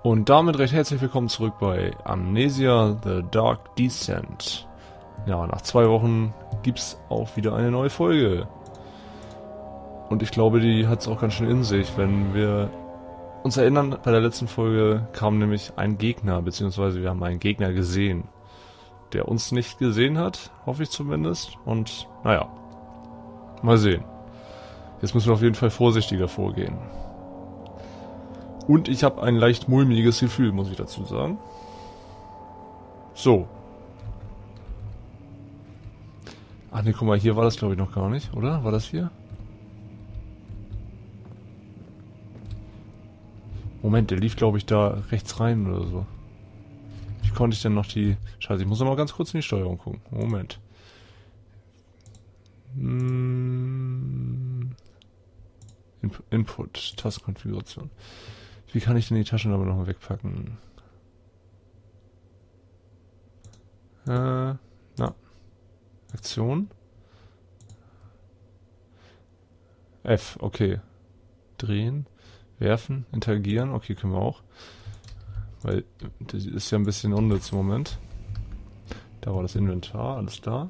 Und damit recht herzlich willkommen zurück bei Amnesia: The Dark Descent. Ja, nach 2 Wochen gibt's auch wieder eine neue Folge. Und ich glaube, die hat's auch ganz schön in sich, wenn wir uns erinnern, bei der letzten Folge kam nämlich ein Gegner, beziehungsweise wir haben einen Gegner gesehen, der uns nicht gesehen hat, hoffe ich zumindest. Und naja, mal sehen. Jetzt müssen wir auf jeden Fall vorsichtiger vorgehen. Und ich habe ein leicht mulmiges Gefühl, muss ich dazu sagen. So. Ach ne, guck mal, hier war das glaube ich noch gar nicht, oder? War das hier? Moment, der lief glaube ich da rechts rein oder so. Wie konnte ich denn noch die... Scheiße, ich muss noch mal ganz kurz in die Steuerung gucken. Moment. Input, Tastenkonfiguration. Wie kann ich denn die Taschenlampe nochmal wegpacken? Na. Aktion. F, okay. Drehen, werfen, interagieren. Okay, können wir auch. Weil das ist ja ein bisschen unnütz im Moment. Da war das Inventar, alles da.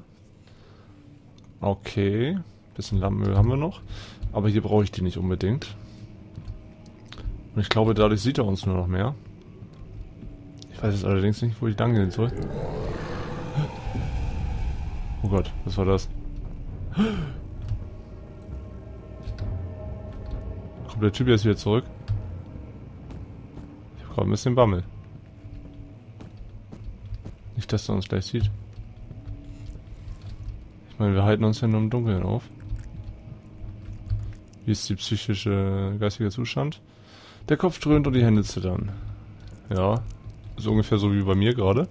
Okay. Bisschen Lampenöl haben wir noch. Aber hier brauche ich die nicht unbedingt. Und ich glaube, dadurch sieht er uns nur noch mehr. Ich weiß jetzt allerdings nicht, wo ich lang gehen soll. Oh Gott, was war das? Kommt der Typ jetzt wieder zurück? Ich habe gerade ein bisschen Bammel. Nicht, dass er uns gleich sieht. Ich meine, wir halten uns ja nur im Dunkeln auf. Wie ist die geistige Zustand? Der Kopf dröhnt und die Hände zittern. Ja, ist ungefähr so wie bei mir gerade.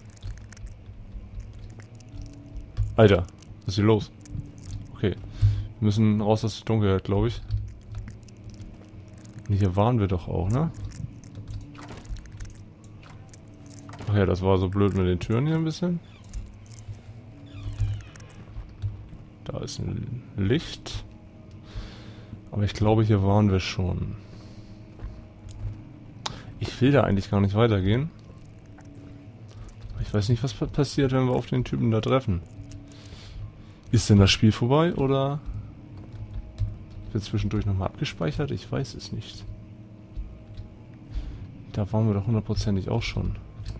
Alter, was ist hier los? Okay, wir müssen raus aus der Dunkelheit, glaube ich. Und hier waren wir doch auch, ne? Ach ja, das war so blöd mit den Türen hier ein bisschen. Da ist ein Licht. Aber ich glaube, hier waren wir schon. Ich will da eigentlich gar nicht weitergehen. Ich weiß nicht, was passiert, wenn wir auf den Typen da treffen. Ist denn das Spiel vorbei oder wird zwischendurch nochmal abgespeichert? Ich weiß es nicht. Da waren wir doch hundertprozentig auch schon.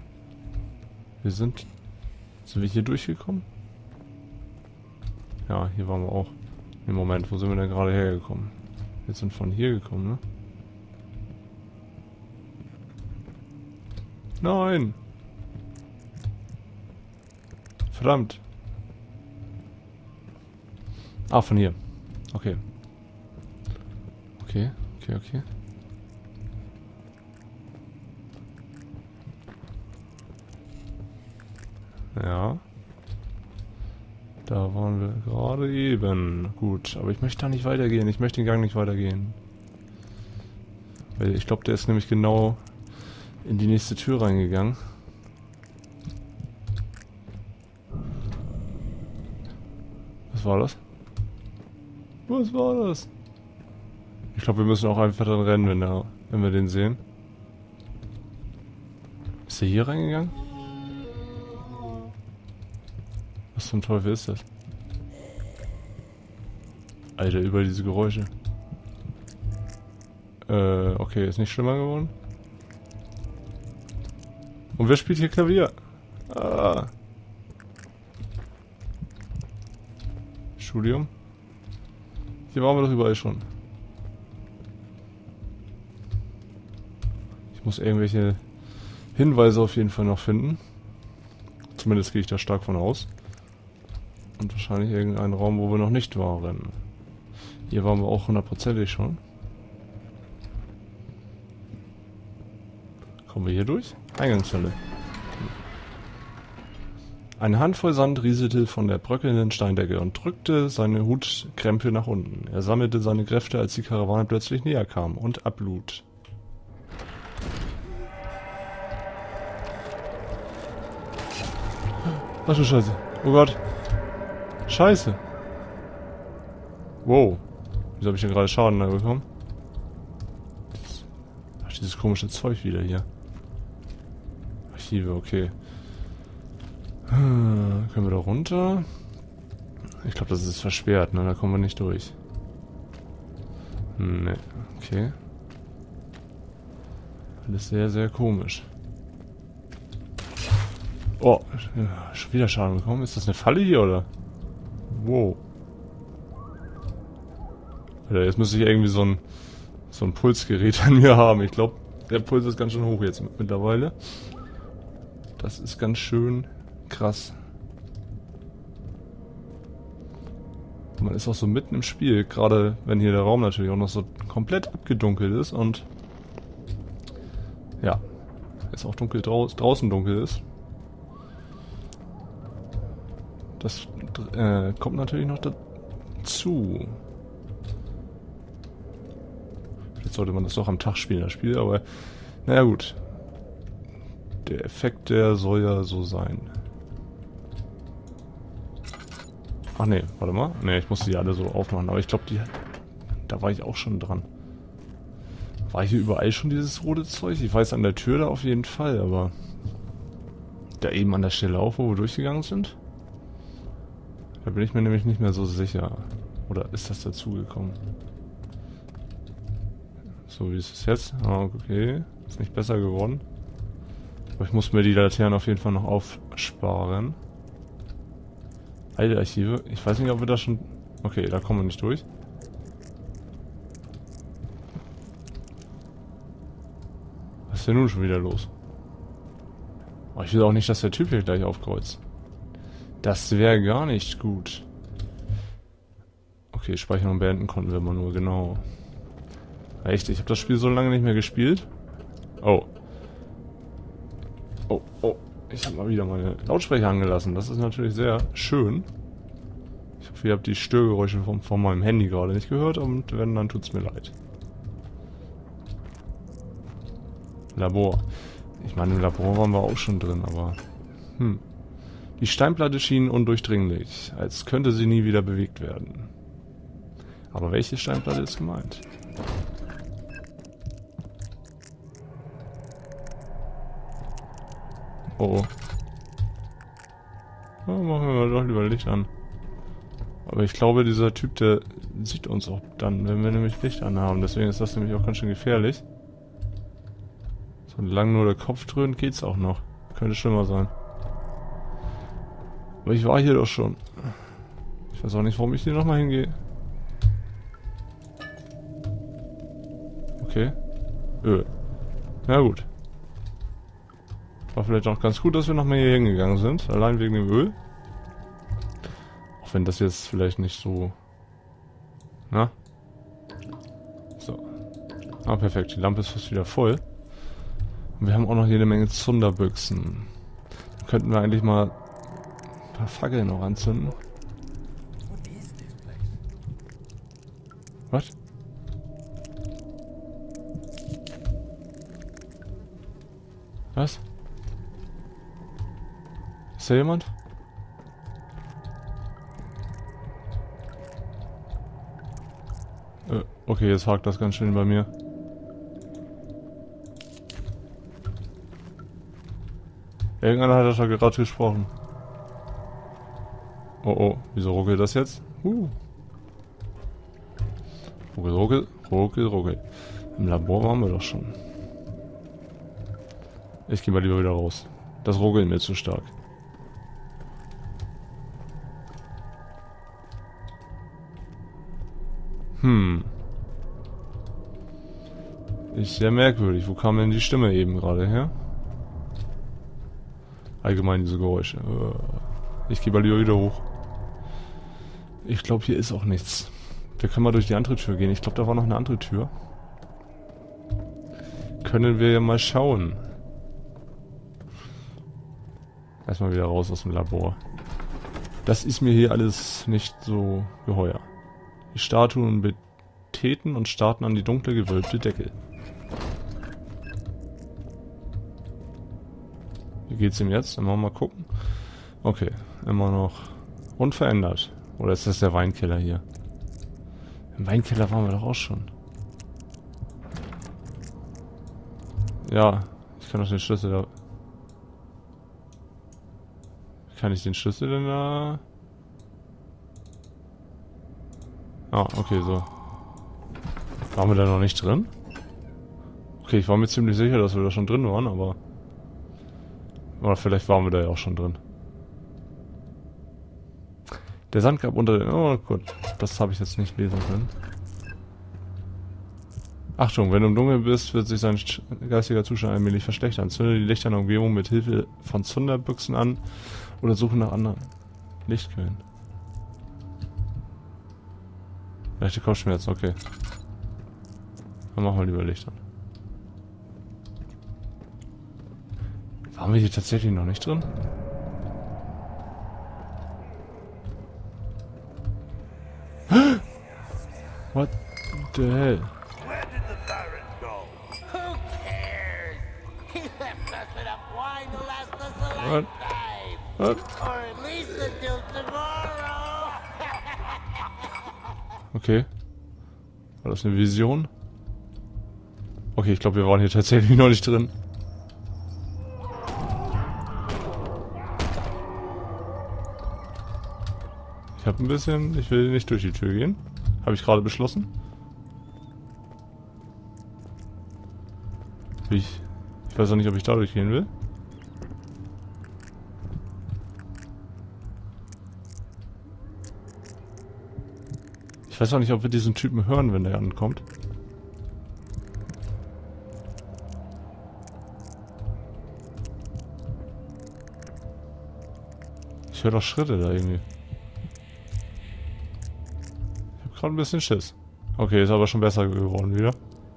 Sind wir hier durchgekommen? Ja, hier waren wir auch. Im Moment, wo sind wir denn gerade hergekommen? Wir sind von hier gekommen, ne? Nein! Verdammt! Ah, von hier. Okay. Okay. Ja. Da waren wir gerade eben. Gut, aber ich möchte da nicht weitergehen. Ich möchte den Gang nicht weitergehen. Weil ich glaube, der ist nämlich genau in die nächste Tür reingegangen. Was war das? Was war das? Ich glaube, wir müssen auch einfach dann rennen, wenn wir den sehen. Ist der hier reingegangen? Was zum Teufel ist das? Alter, über diese Geräusche. Okay, ist nicht schlimmer geworden. Und wer spielt hier Klavier? Ah. Studium. Hier waren wir doch überall schon. Ich muss irgendwelche Hinweise auf jeden Fall noch finden. Zumindest gehe ich da stark von aus. Und wahrscheinlich irgendein Raum, wo wir noch nicht waren. Hier waren wir auch hundertprozentig schon. Kommen wir hier durch? Eingangshölle. Eine Handvoll Sand rieselte von der bröckelnden Steindecke und drückte seine Hutkrempe nach unten. Er sammelte seine Kräfte, als die Karawane plötzlich näher kam und ablud. Ach du Scheiße. Oh Gott. Scheiße. Wow. Wieso habe ich denn gerade Schaden da bekommen? Ach, dieses komische Zeug wieder hier. Archive, okay. Können wir da runter? Ich glaube, das ist versperrt, ne? Da kommen wir nicht durch. Ne, okay. Alles sehr, sehr komisch. Oh, schon wieder Schaden bekommen. Ist das eine Falle hier, oder? Wow. Alter, jetzt müsste ich irgendwie so ein Pulsgerät an mir haben. Ich glaube, der Puls ist ganz schön hoch jetzt mittlerweile. Das ist ganz schön krass. Man ist auch so mitten im Spiel, gerade wenn hier der Raum natürlich auch noch so komplett abgedunkelt ist und ja, es auch dunkel draußen dunkel ist. Das kommt natürlich noch dazu. Vielleicht sollte man das doch am Tag spielen, das Spiel, aber naja gut. Der Effekt, der soll ja so sein. Ach nee, warte mal. Nee, ich musste die alle so aufmachen, aber ich glaube, da war ich auch schon dran. War hier überall schon dieses rote Zeug? Ich weiß an der Tür da auf jeden Fall, aber da eben an der Stelle auch, wo wir durchgegangen sind? Da bin ich mir nämlich nicht mehr so sicher. Oder ist das dazugekommen? So, wie ist es jetzt? Ah, okay. Ist nicht besser geworden. Aber ich muss mir die Laternen auf jeden Fall noch aufsparen. Alte Archive. Ich weiß nicht, ob wir da schon... Okay, da kommen wir nicht durch. Was ist denn nun schon wieder los? Oh, ich will auch nicht, dass der Typ hier gleich aufkreuzt. Das wäre gar nicht gut. Okay, speichern und beenden konnten wir immer nur, genau. Echt, ich habe das Spiel so lange nicht mehr gespielt. Oh. Oh, oh. Ich habe mal wieder meine Lautsprecher angelassen. Das ist natürlich sehr schön. Ich hoffe, ihr habt die Störgeräusche von meinem Handy gerade nicht gehört. Und wenn, dann tut's mir leid. Labor. Ich meine, im Labor waren wir auch schon drin, aber... Die Steinplatte schien undurchdringlich, als könnte sie nie wieder bewegt werden. Aber welche Steinplatte ist gemeint? Oh. Ja, machen wir mal doch lieber Licht an. Aber ich glaube, dieser Typ, der sieht uns auch dann, wenn wir nämlich Licht anhaben. Deswegen ist das nämlich auch ganz schön gefährlich. Solange nur der Kopf dröhnt, geht's auch noch. Könnte schlimmer sein. Aber ich war hier doch schon. Ich weiß auch nicht, warum ich hier nochmal hingehe. Okay. Na gut. War vielleicht auch ganz gut, dass wir nochmal hier hingegangen sind. Allein wegen dem Öl. Auch wenn das jetzt vielleicht nicht so... Na? So. Ah, perfekt. Die Lampe ist fast wieder voll. Und wir haben auch noch jede Menge Zunderbüchsen. Dann könnten wir eigentlich mal ein paar Fackeln noch anzünden. Was? Was? Ist da jemand? Okay, jetzt hakt das ganz schön bei mir. Irgendeiner hat da gerade gesprochen. Oh oh, wieso ruckelt das jetzt? Ruckel, ruckel, ruckel, ruckel. Im Labor waren wir doch schon. Ich gehe mal lieber wieder raus. Das Ruckeln mir zu stark. Ist sehr merkwürdig. Wo kam denn die Stimme eben gerade her? Allgemein diese Geräusche. Ich gehe mal lieber wieder hoch. Ich glaube, hier ist auch nichts. Wir können mal durch die andere Tür gehen. Ich glaube, da war noch eine andere Tür. Können wir ja mal schauen. Erstmal wieder raus aus dem Labor. Das ist mir hier alles nicht so geheuer. Die Statuen betreten und starten an die dunkle, gewölbte Decke. Wie geht's ihm jetzt? Dann wollen wir mal gucken. Okay, immer noch unverändert. Oder ist das der Weinkeller hier? Im Weinkeller waren wir doch auch schon. Ja, ich kann doch den Schlüssel da... Kann ich den Schlüssel denn da... Ah, okay, so. Waren wir da noch nicht drin? Okay, ich war mir ziemlich sicher, dass wir da schon drin waren, aber... Oder vielleicht waren wir da ja auch schon drin. Der Sandgrab unter den... Oh gut, das habe ich jetzt nicht lesen können. Achtung, wenn du im Dunkeln bist, wird sich sein geistiger Zustand allmählich verschlechtern. Zünde die Lichter in der Umgebung mit Hilfe von Zunderbüchsen an oder suche nach anderen Lichtquellen. Leichte Kopfschmerzen, okay. Dann machen wir lieber Licht an. Waren wir hier tatsächlich noch nicht drin? What the hell? Where did the Baron go? Who cares? He left us enough wine to last us a What? lifetime. What? Or at least until tomorrow. Okay. War das eine Vision? Okay, ich glaube, wir waren hier tatsächlich noch nicht drin. Ich habe ein bisschen... Ich will nicht durch die Tür gehen. Habe ich gerade beschlossen. Ich weiß auch nicht, ob ich dadurch gehen will. Ich weiß auch nicht, ob wir diesen Typen hören, wenn der ankommt. Ich höre doch Schritte da irgendwie. Ich habe gerade ein bisschen Schiss. Okay, ist aber schon besser geworden wieder.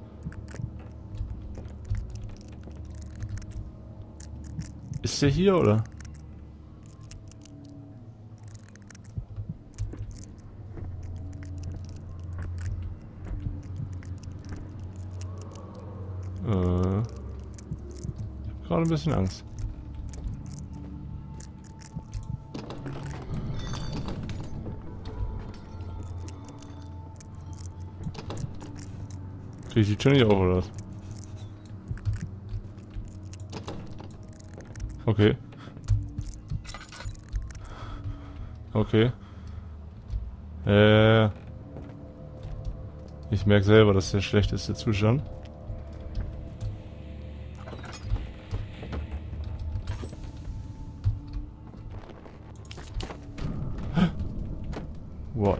Ist der hier, oder? Ich habe gerade ein bisschen Angst. Krieg ich die Tür nicht auf, oder was? Okay. Okay. Ich merke selber, dass der schlechteste Zustand. What?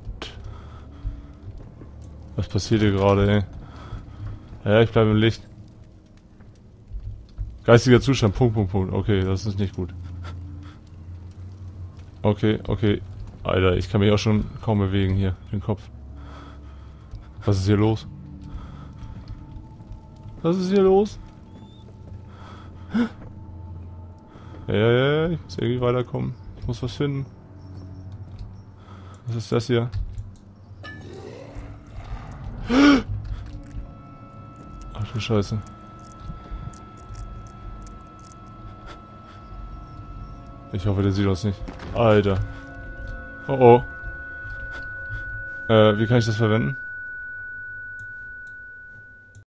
Was passiert hier gerade, ey? Ja, ich bleibe im Licht. Geistiger Zustand, Punkt, Punkt, Punkt. Okay, das ist nicht gut. Okay, okay. Alter, ich kann mich auch schon kaum bewegen hier, den Kopf. Was ist hier los? Was ist hier los? Ja, ich muss irgendwie weiterkommen. Ich muss was finden. Was ist das hier? Ach du Scheiße. Ich hoffe, der sieht uns nicht. Alter. Oh oh. Wie kann ich das verwenden?